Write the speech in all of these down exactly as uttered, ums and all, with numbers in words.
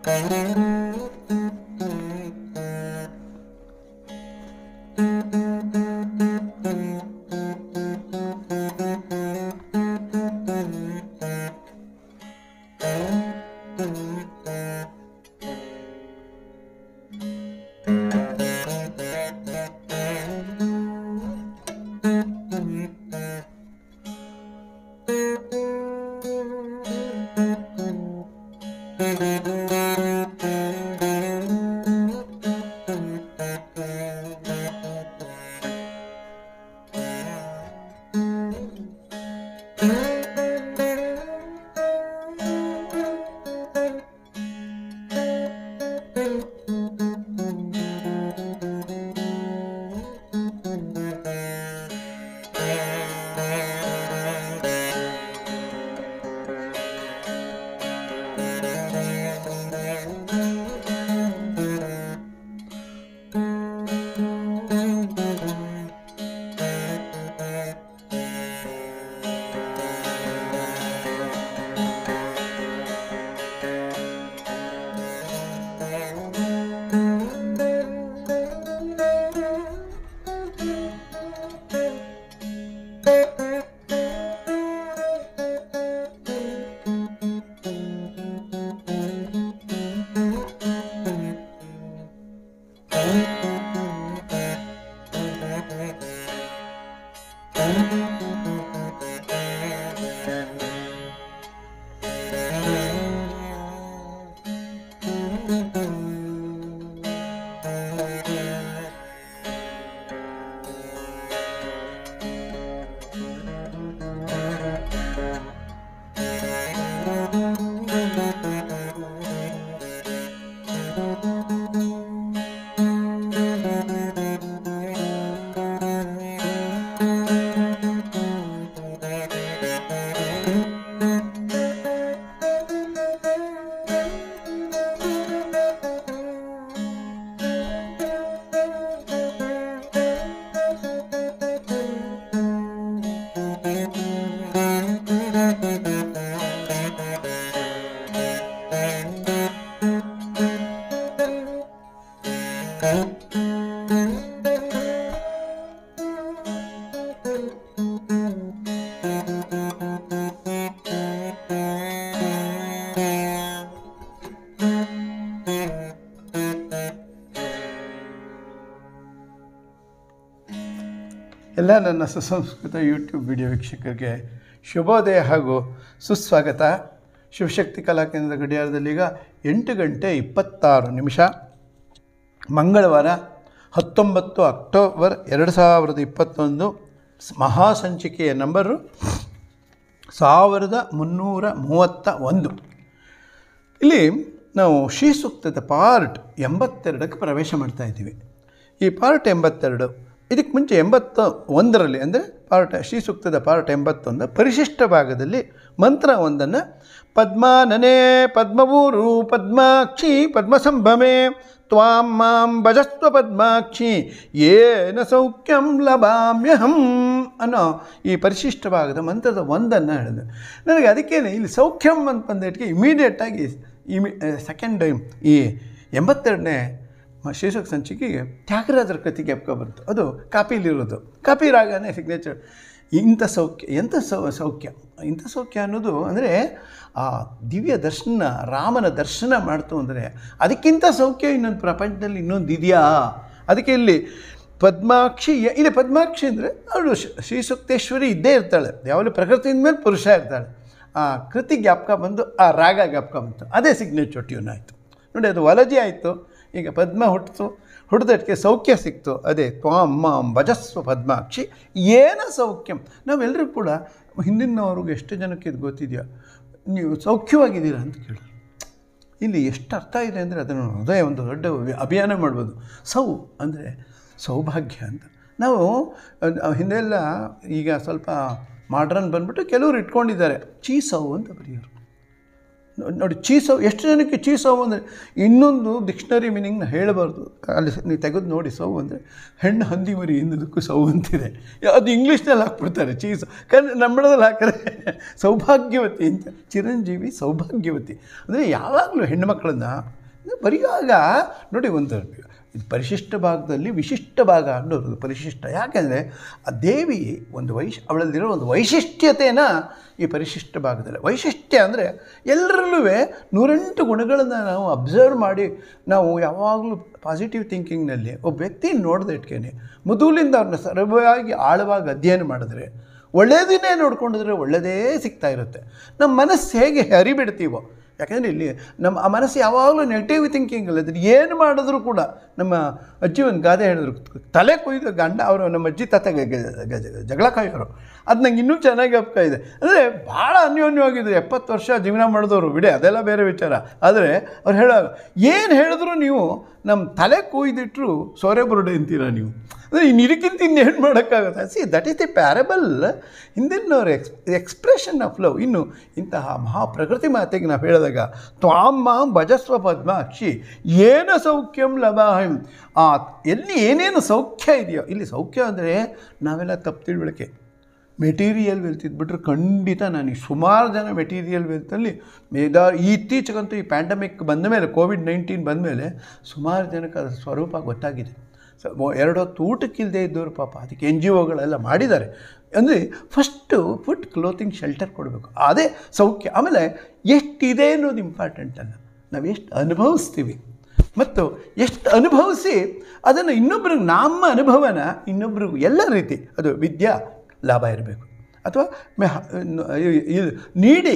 ಎಲ್ಲ ನನ್ನ ಸುಸಂಸ್ಕೃತ ಯೂಟ್ಯೂಬ್ ವಿಡಿಯೋ ವೀಕ್ಷಕರಿಗೆ ಶುಭೋದಯ ಹಾಗೂ ಸುಸ್ವಾಗತ. ಶಿವಶಕ್ತಿ ಕಲಾಕೇಂದ್ರದ ಗಡಿಯಾರದಲ್ಲೀಗ ಎಂಟು ಗಂಟೆ ಇಪ್ಪತ್ತಾರು ನಿಮಿಷ, ಮಂಗಳವಾರ ಹತ್ತೊಂಬತ್ತು ಅಕ್ಟೋಬರ್ ಎರಡು ಸಾವಿರದ ಇಪ್ಪತ್ತೊಂದು. ಮಹಾಸಂಚಿಕೆಯ ನಂಬರು ಸಾವಿರದ ಮುನ್ನೂರ ಮೂವತ್ತ ಒಂದು. ಇಲ್ಲಿ ನಾವು ಶ್ರೀ ಸೂಕ್ತದ ಪಾರ್ಟ್ ಎಂಬತ್ತೆರಡಕ್ಕೆ ಪ್ರವೇಶ ಮಾಡ್ತಾಯಿದ್ದೀವಿ. ಈ ಪಾರ್ಟ್ ಎಂಬತ್ತೆರಡು, ಇದಕ್ಕೆ ಮುಂಚೆ ಎಂಬತ್ತ ಒಂದರಲ್ಲಿ ಅಂದರೆ ಪಾರ್ಟ್ ಶ್ರೀ ಸೂಕ್ತದ ಪಾರ್ಟ್ ಎಂಬತ್ತೊಂದು ಪರಿಶಿಷ್ಟ ಭಾಗದಲ್ಲಿ ಮಂತ್ರ ಒಂದನ್ನು ಪದ್ಮಾನನೇ ಪದ್ಮವೂರು ಪದ್ಮಾಕ್ಷಿ ಪದ್ಮಸಂಭಮೆ ತ್ವಾಂ ಮಾಂ ಭಜಸ್ವ ಪದ್ಮಾಕ್ಷಿ ಏನ ಸೌಖ್ಯಂ ಲಭಾಮ್ಯಹಂ ಅನ್ನೋ ಈ ಪರಿಶಿಷ್ಟ ಭಾಗದ ಮಂತ್ರದ ಒಂದನ್ನು ಹೇಳಿದೆ. ನನಗೆ ಅದಕ್ಕೇನೆ ಇಲ್ಲಿ ಸೌಖ್ಯಂ ಅಂತ ಬಂದಿಟ್ಟಿಗೆ ಇಮಿಡಿಯೇಟಾಗಿ ಇಮಿ ಸೆಕೆಂಡ್ ಈ ಎಂಬತ್ತೆರಡನೇ ಶ್ರೀಸೂಕ್ತ ಸಂಚಿಕೆಗೆ ತ್ಯಾಗರಾಜರ ಕೃತಿ ಜ್ಞಾಪಕ ಬಂತು. ಅದು ಕಾಪಿಲಿರೋದು, ಕಾಪಿ ರಾಗನೇ ಸಿಗ್ನೇಚರ್. ಇಂಥ ಸೌಖ್ಯ, ಎಂಥ ಸೌ ಸೌಖ್ಯ ಇಂಥ ಸೌಖ್ಯ ಅನ್ನೋದು ಅಂದರೆ ಆ ದಿವ್ಯ ದರ್ಶನ, ರಾಮನ ದರ್ಶನ ಮಾಡ್ತು ಅಂದರೆ ಅದಕ್ಕಿಂತ ಸೌಖ್ಯ ಇನ್ನೊಂದು ಪ್ರಪಂಚದಲ್ಲಿ ಇನ್ನೊಂದು ಇದೆಯಾ? ಅದಕ್ಕೆ ಇಲ್ಲಿ ಪದ್ಮಾಕ್ಷಿ, ಇಲ್ಲಿ ಪದ್ಮಾಕ್ಷಿ ಅಂದರೆ ಅವಳು ಶ್ರೀಸೂಕ್ತೇಶ್ವರಿ ಇದ್ದೇ ಇರ್ತಾಳೆ, ಯಾವಾಗಲೂ ಪ್ರಕೃತಿಯಿಂದ ಮೇಲೆ ಪುರುಷ ಇರ್ತಾಳೆ. ಆ ಕೃತಿ ಜ್ಞಾಪಕ ಬಂದು ಆ ರಾಗ ಜ್ಞಾಪಕ ಬಂತು, ಅದೇ ಸಿಗ್ನೇಚರ್ ಟ್ಯೂನ್ ಆಯಿತು ನೋಡಿ. ಅದು ವಲಜಿ ಆಯಿತು. ಈಗ ಪದ್ಮ ಹುಟ್ಟಿತು, ಹುಟ್ಟಿದಕ್ಕೆ ಸೌಖ್ಯ ಸಿಕ್ತು. ಅದೇ ತ್ವಾಂ ಮಾಂ ಭಜಸ್ವ ಪದ್ಮಾಕ್ಷಿ ಏನ ಸೌಖ್ಯಂ. ನಾವೆಲ್ಲರೂ ಕೂಡ ಹಿಂದಿನವ್ರಿಗೆ ಎಷ್ಟು ಜನಕ್ಕೆ ಇದು ಗೊತ್ತಿದೆಯಾ, ನೀವು ಸೌಖ್ಯವಾಗಿದ್ದೀರಾ ಅಂತ ಕೇಳಿ. ಇಲ್ಲಿ ಎಷ್ಟು ಅರ್ಥ ಇದೆ ಅಂದರೆ ಅದನ್ನು ಹೃದಯ ಒಂದು ದೊಡ್ಡ ಅಭಿಯಾನ ಮಾಡ್ಬೋದು. ಸೌ ಅಂದರೆ ಸೌಭಾಗ್ಯ ಅಂತ. ನಾವು ಹಿಂದೆಲ್ಲ, ಈಗ ಸ್ವಲ್ಪ ಮಾಡ್ರನ್ ಬಂದ್ಬಿಟ್ಟು ಕೆಲವರು ಇಟ್ಕೊಂಡಿದ್ದಾರೆ ಚೀಸೌ ಅಂತ ಬರೆಯೋರು ನೋಡಿ. ಚೀಸೌ ಎಷ್ಟು ಜನಕ್ಕೆ ಚೀಸೌ ಅಂದರೆ ಇನ್ನೊಂದು ಡಿಕ್ಷನರಿ ಮೀನಿಂಗ್ನ ಹೇಳಬಾರ್ದು. ಅಲ್ಲಿ ನೀವು ತೆಗೆದು ನೋಡಿ. ಸೌ ಅಂದರೆ ಹೆಣ್ಣು ಹಂದಿ ಮರಿ ಇನ್ನದಕ್ಕೂ ಸೌ ಅಂತಿದೆ. ಅದು ಇಂಗ್ಲೀಷ್ನಲ್ಲಿ ಹಾಕ್ಬಿಡ್ತಾರೆ ಚೀಸು, ಕನ್ನಡ ನಮ್ಮಡದಲ್ಲಿ ಹಾಕಿದ್ರೆ ಸೌಭಾಗ್ಯವತಿ ಅಂತ. ಚಿರಂಜೀವಿ ಸೌಭಾಗ್ಯವತಿ ಅಂದರೆ ಯಾವಾಗಲೂ ಹೆಣ್ಣುಮಕ್ಕಳನ್ನು ಬರೆಯುವಾಗ ನೋಡಿ ಒಂದು ಪರಿಶಿಷ್ಟ ಭಾಗದಲ್ಲಿ ವಿಶಿಷ್ಟ ಭಾಗ ಅನ್ನೋದು ಪರಿಶಿಷ್ಟ. ಯಾಕೆಂದರೆ ಆ ದೇವಿ ಒಂದು ವೈಶ್ ಅವಳಲ್ಲಿರೋ ಒಂದು ವೈಶಿಷ್ಟ್ಯತೆಯನ್ನು ಈ ಪರಿಶಿಷ್ಟ ಭಾಗದಲ್ಲಿ, ವೈಶಿಷ್ಟ್ಯ ಅಂದರೆ ಎಲ್ಲರಲ್ಲೂ ನೂರೆಂಟು ಗುಣಗಳನ್ನು ನಾವು ಅಬ್ಸರ್ವ್ ಮಾಡಿ ನಾವು ಯಾವಾಗಲೂ ಪಾಸಿಟಿವ್ ಥಿಂಕಿಂಗ್ನಲ್ಲಿ ಒಬ್ಬ ವ್ಯಕ್ತಿ ನೋಡಿದ ಇಟ್ಕೇನೆ ಮೊದಲಿಂದ ಅವ್ರನ್ನ ಸರಳವಾಗಿ ಆಳವಾಗಿ ಅಧ್ಯಯನ ಮಾಡಿದ್ರೆ ಒಳ್ಳೆಯದನ್ನೇ ನೋಡ್ಕೊಂಡಿದ್ರೆ ಒಳ್ಳೆಯದೇ ಸಿಗ್ತಾ ಇರುತ್ತೆ. ನಮ್ಮ ಮನಸ್ಸು ಹೇಗೆ ಹರಿಬಿಡ್ತೀವೋ, ಯಾಕೆಂದರೆ ಇಲ್ಲಿ ನಮ್ಮ ಆ ಮನಸ್ಸು ಯಾವಾಗಲೂ ನೆಗೆಟಿವ್ ಥಿಂಕಿಂಗ್ ಅಲ್ಲದ್ರೆ ಏನು ಮಾಡಿದ್ರು ಕೂಡ. ನಮ್ಮ ಅಜ್ಜಿ ಒಂದು ಗಾದೆ ಹೇಳಿದ್ರು, ತಲೆ ಕೊಯ್ದು ಗಂಡ ಅವರು ನಮ್ಮ ಅಜ್ಜಿ ತಾತ ಜಗಳ ಕಾಯೋರು. ಅದು ನಂಗೆ ಇನ್ನೂ ಚೆನ್ನಾಗಿ ಅಪ್ಪ ಇದೆ. ಅಂದರೆ ಭಾಳ ಅನ್ಯೋನ್ಯವಾಗಿದ್ರು, ಎಪ್ಪತ್ತು ವರ್ಷ ಜೀವನ ಮಾಡಿದವರು ಬಿಡಿ, ಅದೆಲ್ಲ ಬೇರೆ ವಿಚಾರ. ಆದರೆ ಅವ್ರು ಹೇಳೋ ಏನು ಹೇಳಿದ್ರು ನೀವು ನಮ್ಮ ತಲೆ ಕೊಯ್ದಿಟ್ರು ಸೋರೆ ಬುರುಡೆ ಅಂತೀರ ನೀವು. ಅಂದರೆ ಇನ್ನು ಇದಕ್ಕಿಂತ ಇನ್ನೇನು ಮಾಡೋಕ್ಕಾಗುತ್ತೆ. See that is the parable ಹಿಂದಿನವ್ರ ಎಕ್ಸ್ ಎಕ್ಸ್ಪ್ರೆಷನ್ ಆಫ್ ಲವ್. ಇನ್ನು ಇಂತಹ ಮಹಾಪ್ರಕೃತಿ ಮಾತೆಗೆ ನಾವು ಹೇಳಿದಾಗ ತ್ವಾಂ ಮಾಂ ಭಜಸ್ವ ಪದ್ಮಾಕ್ಷಿ ಏನ ಸೌಖ್ಯಂ ಲಭಾಹಂ. ಆ ಎಲ್ಲಿ ಏನೇನು ಸೌಖ್ಯ ಇದೆಯೋ, ಇಲ್ಲಿ ಸೌಖ್ಯ ಅಂದರೆ ನಾವೆಲ್ಲ ತಪ್ಪು ತಿಳುವಳಿಕೆ ಮೆಟೀರಿಯಲ್ ವೆಲ್ತ್ ಇದ್ಬಿಟ್ರೆ ಖಂಡಿತ ನಾನು ಸುಮಾರು ಜನ ಮೆಟೀರಿಯಲ್ ವೆಲ್ತಲ್ಲಿ ಮೇದಾ ಇತ್ತೀಚೆಗಂತೂ ಈ ಪ್ಯಾಂಡಮಿಕ್ ಬಂದ ಮೇಲೆ, ಕೋವಿಡ್ ನೈನ್ಟೀನ್ ಬಂದ ಮೇಲೆ ಸುಮಾರು ಜನಕ್ಕೆ ಅದರ ಸ್ವರೂಪ ಗೊತ್ತಾಗಿದೆ. ಸ ಎರಡು ಹೊತ್ತು ಊಟಕ್ಕಿಲ್ಲದೆ ಇದ್ದವರು ಪಾಪ ಅದಕ್ಕೆ ಎನ್ ಜಿ ಒಗಳೆಲ್ಲ ಮಾಡಿದ್ದಾರೆ. ಅಂದರೆ ಫಸ್ಟು ಫುಡ್, ಕ್ಲೋತಿಂಗ್, ಶೆಲ್ಟರ್ ಕೊಡಬೇಕು, ಅದೇ ಸೌಖ್ಯ. ಆಮೇಲೆ ಎಷ್ಟಿದೆ ಅನ್ನೋದು ಇಂಪಾರ್ಟೆಂಟ್ ಅಲ್ಲ, ನಾವು ಎಷ್ಟು ಅನುಭವಿಸ್ತೀವಿ ಮತ್ತು ಎಷ್ಟು ಅನುಭವಿಸಿ ಅದನ್ನು ಇನ್ನೊಬ್ರಿಗೆ, ನಮ್ಮ ಅನುಭವನ ಇನ್ನೊಬ್ರಿಗೂ ಎಲ್ಲ ರೀತಿ, ಅದು ವಿದ್ಯಾ ಲಾಭ ಇರಬೇಕು ಅಥವಾ ನೀಡಿ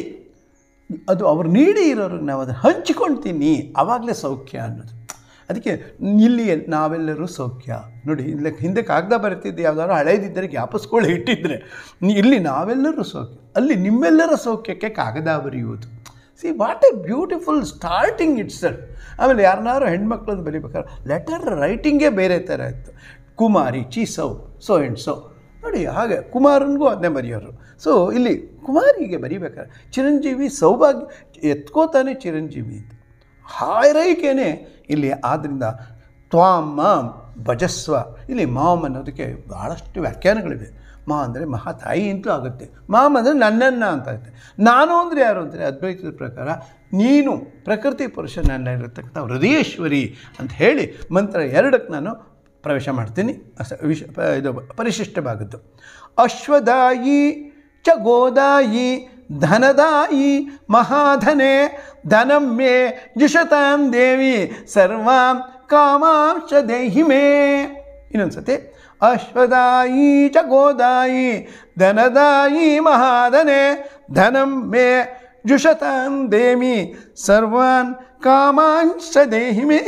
ಅದು ಅವ್ರು ನೀಡಿ ಇರೋರಿಗೆ ನಾವು ಅದನ್ನು ಹಂಚ್ಕೊಳ್ತೀನಿ, ಆವಾಗಲೇ ಸೌಖ್ಯ ಅನ್ನೋದು. ಅದಕ್ಕೆ ಇಲ್ಲಿ ನಾವೆಲ್ಲರೂ ಸೌಖ್ಯ ನೋಡಿ. ಇಲ್ಲಿ ಹಿಂದೆ ಕಾಗದ ಬರ್ತಿದ್ದು ಯಾವುದಾದ್ರು ಹಳೇದಿದ್ದರೆ ಜ್ಞಾಪಿಸ್ಕೊಳ್ಳಿ ಇಟ್ಟಿದ್ದರೆ, ಇಲ್ಲಿ ನಾವೆಲ್ಲರೂ ಸೌಖ್ಯ, ಅಲ್ಲಿ ನಿಮ್ಮೆಲ್ಲರ ಸೌಖ್ಯಕ್ಕೆ ಕಾಗದ ಬರೆಯುವುದು. See what a beautiful starting itself. ಆಮೇಲೆ ಯಾರನ್ನಾರು ಹೆಣ್ಮಕ್ಳದ್ದು ಬರೀಬೇಕಾದ್ರೆ ಲೆಟರ್ ರೈಟಿಂಗೇ ಬೇರೆ ಥರ ಇತ್ತು. ಕುಮಾರಿ ಚಿ ಸೌ ಸೋ ಆ್ಯಂಡ್ ಸೋ ನೋಡಿ, ಹಾಗೆ ಕುಮಾರನಿಗೂ ಅದನ್ನೇ ಬರೆಯೋರು. ಸೊ ಇಲ್ಲಿ ಕುಮಾರಿಗೆ ಬರೀಬೇಕಾದ್ರೆ ಚಿರಂಜೀವಿ ಸೌಭಾಗ್ಯ ಎತ್ಕೋತಾನೆ ಚಿರಂಜೀವಿ ಅಂತ ಹಾರೈಕೆಯೇ ಇಲ್ಲಿ. ಆದ್ದರಿಂದ ತ್ವಾಂ ಮಾಂ ಭಜಸ್ವ, ಇಲ್ಲಿ ಮಾಮ್ ಅನ್ನೋದಕ್ಕೆ ಭಾಳಷ್ಟು ವ್ಯಾಖ್ಯಾನಗಳಿವೆ. ಮಾ ಅಂದರೆ ಮಹಾ ತಾಯಿ ಅಂತೂ ಆಗುತ್ತೆ, ಮಾಮ್ ಅಂದರೆ ನನ್ನನ್ನು ಅಂತ ಆಗುತ್ತೆ. ನಾನು ಅಂದರೆ ಯಾರು ಅಂದರೆ ಅದ್ವೈತದ ಪ್ರಕಾರ ನೀನು ಪ್ರಕೃತಿ ಪುರುಷ ನನ್ನ ಇರತಕ್ಕಂಥ ಹೃದಯೇಶ್ವರಿ ಅಂತ ಹೇಳಿ ಮಂತ್ರ ಎರಡಕ್ಕೆ ನಾನು ಪ್ರವೇಶ ಮಾಡ್ತೀನಿ. ವಿಶ ಇದು ಪರಿಶಿಷ್ಟ ಭಾಗದ್ದು. ಅಶ್ವದಾಯಿ ಚ ಗೋದಾಯಿ ಧನದಾಯಿ ಮಹಾಧನೆ ಧನಂ ಮೇ ಜುಷತಾಂ ದೇವಿ ಸರ್ವಾಂ ಕಾಮಾಂಶ ದೇಹಿ ಮೇ. ಇನ್ನೊಂದು ಸತಿ ಅಶ್ವದಾಯಿ ಚ ಗೋದಾಯಿ ಧನದಾಯಿ ಮಹಾಧನೆ ಧನಂ ಮೇ ಜುಷತಾಂ ದೇವಿ ಸರ್ವಾನ್ ಕಾಮಾಂಶ ದೇಹಿ ಮೇ.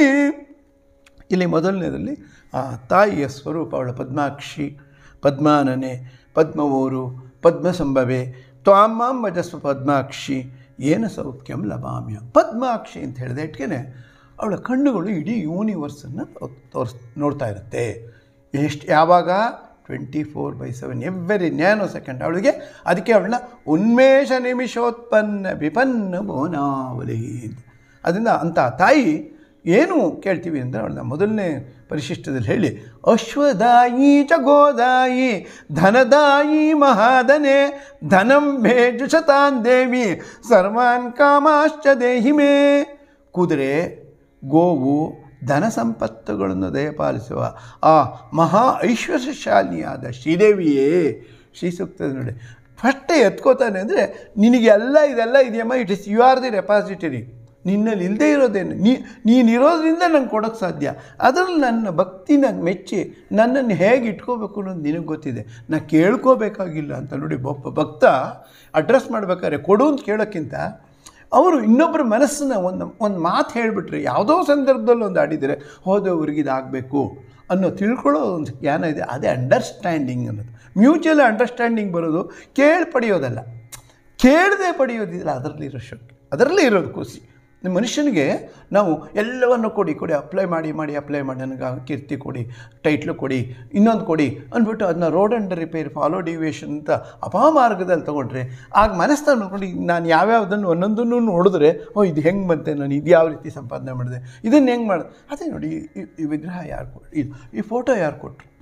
ಇಲ್ಲಿ ಮೊದಲನೇದಲ್ಲಿ ಆ ತಾಯಿಯ ಸ್ವರೂಪ, ಅವಳ ಪದ್ಮಾಕ್ಷಿ, ಪದ್ಮಾನನೆ, ಪದ್ಮವೂರು, ಪದ್ಮಸಂಭವೆ, ತ್ವಾಂ ಮಾಂ ಭಜಸ್ವ ಪದ್ಮಾಕ್ಷಿ ಏನು ಸೌಖ್ಯಂ ಲಭಾಮ್ಯ. ಪದ್ಮಾಕ್ಷಿ ಅಂತ ಹೇಳಿದೆ ಇಟ್ಕೇನೆ ಅವಳ ಕಣ್ಣುಗಳು ಇಡೀ ಯೂನಿವರ್ಸನ್ನು ತೋರಿಸ್ ನೋಡ್ತಾ ಇರುತ್ತೆ. ಎಷ್ಟು ಯಾವಾಗ twenty four by seven every nanosecond ಅವಳಿಗೆ. ಅದಕ್ಕೆ ಅವಳನ್ನ ಉನ್ಮೇಷ ನಿಮಿಷೋತ್ಪನ್ನ ವಿಪನ್ನ ಬೋನಾವಲಿ. ಅದರಿಂದ ಅಂಥ ತಾಯಿ ಏನು ಕೇಳ್ತೀವಿ ಅಂದರೆ ಅವಳನ್ನ ಮೊದಲನೇ ಪರಿಶಿಷ್ಟದಲ್ಲಿ ಹೇಳಿ ಅಶ್ವದಾಯಿ ಚ ಗೋದಾಯಿ ಧನದಾಯಿ ಮಹಾಧನೆ ಧನಂ ಮೇ ಜುಷತಾನ್ ದೇವಿ ಸರ್ವಾನ್ ಕಾಮಾಶ್ಚ ದೇಹಿ ಮೇ. ಕುದುರೆ, ಗೋವು, ಧನ ಸಂಪತ್ತುಗಳನ್ನು ದಯಪಾಲಿಸುವ ಆ ಮಹಾ ಐಶ್ವರ್ಯಶಾಲಿಯಾದ ಶ್ರೀದೇವಿಯೇ. ಶ್ರೀ ಸೂಕ್ತದ ನೋಡಿ ಫಸ್ಟೇ ಎತ್ಕೋತಾನೆ ಅಂದರೆ ನಿನಗೆ ಎಲ್ಲ ಇದೆಲ್ಲ ಇದೆಯಮ್ಮ, it is you are the repository. ನಿನ್ನಲ್ಲಿ ಇಲ್ಲದೇ ಇರೋದೇನು, ನೀ ನೀನಿರೋದ್ರಿಂದ ನಂಗೆ ಕೊಡೋಕ್ಕೆ ಸಾಧ್ಯ. ಅದರಲ್ಲಿ ನನ್ನ ಭಕ್ತಿ ನಂಗೆ ಮೆಚ್ಚಿ ನನ್ನನ್ನು ಹೇಗೆ ಇಟ್ಕೋಬೇಕು ಅನ್ನೋದು ನಿನಗೆ ಗೊತ್ತಿದೆ, ನಾ ಕೇಳ್ಕೋಬೇಕಾಗಿಲ್ಲ ಅಂತ. ನೋಡಿ ಒಬ್ಬ ಭಕ್ತ ಅಡ್ರೆಸ್ ಮಾಡ್ಬೇಕಾದ್ರೆ ಕೊಡು ಅಂತ ಕೇಳೋಕ್ಕಿಂತ ಅವರು ಇನ್ನೊಬ್ಬರ ಮನಸ್ಸನ್ನು ಒಂದು ಒಂದು ಮಾತು ಹೇಳಿಬಿಟ್ರೆ, ಯಾವುದೋ ಸಂದರ್ಭದಲ್ಲಿ ಒಂದು ಆಡಿದರೆ ಹೋದವ್ರಿಗೆ ಇದಾಗಬೇಕು ಅನ್ನೋ ತಿಳ್ಕೊಳ್ಳೋ ಒಂದು ಜ್ಞಾನ ಇದೆ. ಅದೇ ಅಂಡರ್ಸ್ಟ್ಯಾಂಡಿಂಗ್ ಅನ್ನೋದು. ಮ್ಯೂಚುವಲ್ ಅಂಡರ್ಸ್ಟ್ಯಾಂಡಿಂಗ್ ಬರೋದು ಕೇಳಿ ಪಡೆಯೋದಲ್ಲ, ಕೇಳದೆ ಪಡೆಯೋದಿಲ್ಲ. ಅದರಲ್ಲಿರೋ ಶಕ್ತಿ, ಅದರಲ್ಲೇ ಇರೋದು ಖುಷಿ. ಮನುಷ್ಯನಿಗೆ ನಾವು ಎಲ್ಲವನ್ನು ಕೊಡಿ ಕೊಡಿ ಅಪ್ಲೈ ಮಾಡಿ ಮಾಡಿ ಅಪ್ಲೈ ಮಾಡಿ ನನಗೆ ಕೀರ್ತಿ ಕೊಡಿ, ಟೈಟ್ಲು ಕೊಡಿ, ಇನ್ನೊಂದು ಕೊಡಿ ಅಂದ್ಬಿಟ್ಟು ಅದನ್ನ road and repair, follow deviation ಅಂತ ಅಪಮಾರ್ಗದಲ್ಲಿ ತೊಗೊಂಡ್ರೆ ಆಗ ಮನಸ್ಸನ್ನು ನೋಡ್ಕೊಂಡು ನಾನು ಯಾವ್ಯಾವುದನ್ನು ಒಂದೊಂದನ್ನು ನೋಡಿದ್ರೆ ಓ ಇದು ಹೆಂಗೆ ಬಂತೆ, ನಾನು ಇದು ಯಾವ ರೀತಿ ಸಂಪಾದನೆ ಮಾಡಿದೆ, ಇದನ್ನು ಹೆಂಗೆ ಮಾಡಿದೆ. ಅದೇ ನೋಡಿ ಈ ವಿಗ್ರಹ ಯಾರು ಕೊಟ್ಟರು, ಇದು ಈ ಫೋಟೋ ಯಾರು ಕೊಟ್ಟರು,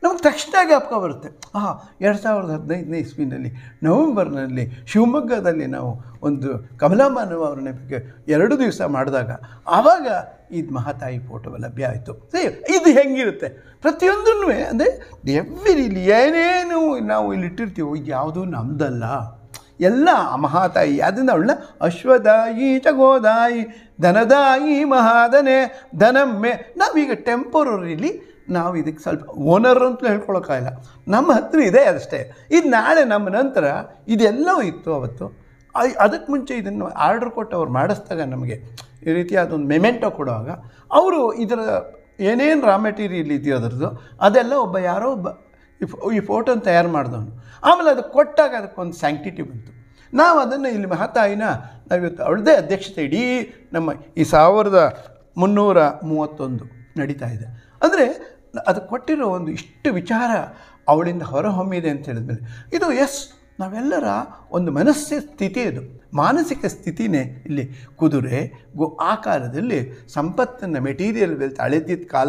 ನಮಗೆ ತಕ್ಷಣ ಜ್ಞಾಪಕ ಬರುತ್ತೆ. ಹಾಂ, ಎರಡು ಸಾವಿರದ ಹದಿನೈದನೇ ಇಸ್ವಿನಲ್ಲಿ ನವೆಂಬರ್ನಲ್ಲಿ ಶಿವಮೊಗ್ಗದಲ್ಲಿ ನಾವು ಒಂದು ಕಮಲಾಮಾನವ ಅವ್ರನ್ನ ಬಗ್ಗೆ ಎರಡು ದಿವಸ ಮಾಡಿದಾಗ ಆವಾಗ ಇದು ಮಹಾತಾಯಿ ಫೋಟೋ ಲಭ್ಯ ಆಯಿತು. ಸರಿ, ಇದು ಹೆಂಗಿರುತ್ತೆ ಪ್ರತಿಯೊಂದೂ ಅಂದರೆ ಎವ್ರಿಲಿ ಏನೇನು ನಾವು ಇಲ್ಲಿ ಇಟ್ಟಿರ್ತೀವೋ ಇದು ಯಾವುದೂ ನಮ್ಮದಲ್ಲ, ಎಲ್ಲ ಮಹಾತಾಯಿ. ಅದನ್ನು ಅವಳನ್ನ ಅಶ್ವದಾಯಿ ಚಗೋದಾಯಿ ಧನದಾಯಿ ಮಹಾದನೆ ಧನಮ್ಮೆ. ನಾವೀಗ ಟೆಂಪರರಿಲಿ ನಾವು ಇದಕ್ಕೆ ಸ್ವಲ್ಪ ಓನರ್ ಅಂತಲೂ ಹೇಳ್ಕೊಳಕ್ಕಾಗಿಲ್ಲ, ನಮ್ಮ ಹತ್ರ ಇದೆ ಅಷ್ಟೇ. ಇದು ನಾಳೆ ನಮ್ಮ ನಂತರ ಇದೆಲ್ಲವೂ ಇತ್ತು ಅವತ್ತು. ಅದಕ್ಕೆ ಮುಂಚೆ ಇದನ್ನು ಆರ್ಡ್ರ್ ಕೊಟ್ಟು ಅವ್ರು ಮಾಡಿಸ್ದಾಗ ನಮಗೆ ಈ ರೀತಿ ಅದೊಂದು ಮೆಮೆಂಟೋ ಕೊಡುವಾಗ ಅವರು ಇದರ ಏನೇನು ರಾ ಮೆಟೀರಿಯಲ್ ಇದೆಯೋ ಅದರದ್ದು ಅದೆಲ್ಲ ಒಬ್ಬ ಯಾರೋ ಒಬ್ಬ ಈ ಫೋಟೋನ ತಯಾರು ಮಾಡಿದವನು. ಆಮೇಲೆ ಅದು ಕೊಟ್ಟಾಗ ಅದಕ್ಕೊಂದು ಸ್ಯಾಂಕ್ಟಿಟಿ ಬಂತು. ನಾವು ಅದನ್ನು ಇಲ್ಲಿ ಮಹಾತಾಯಿನ ನಾವಿವತ್ತು ಅವಳದೇ ಅಧ್ಯಕ್ಷತೆ ಇಡೀ ನಮ್ಮ ಈ ಸಾವಿರದ ಮುನ್ನೂರ ಮೂವತ್ತೊಂದು ನಡೀತಾ ಇದೆ. ಅಂದರೆ ಅದು ಕೊಟ್ಟಿರೋ ಒಂದು ಇಷ್ಟು ವಿಚಾರ ಅವಳಿಂದ ಹೊರಹೊಮ್ಮಿದೆ ಅಂತ ಹೇಳಿದ್ಮೇಲೆ ಇದು ಎಸ್ ನಾವೆಲ್ಲರ ಒಂದು ಮನಸ್ಸಿನ ಸ್ಥಿತಿ, ಇದು ಮಾನಸಿಕ ಸ್ಥಿತಿನೇ. ಇಲ್ಲಿ ಕುದುರೆ ಗೋ ಆ ಕಾಲದಲ್ಲಿ ಸಂಪತ್ತನ್ನು ಮೆಟೀರಿಯಲ್ ವೆಲ್ತ್ ಅಳೆದಿದ್ದ ಕಾಲ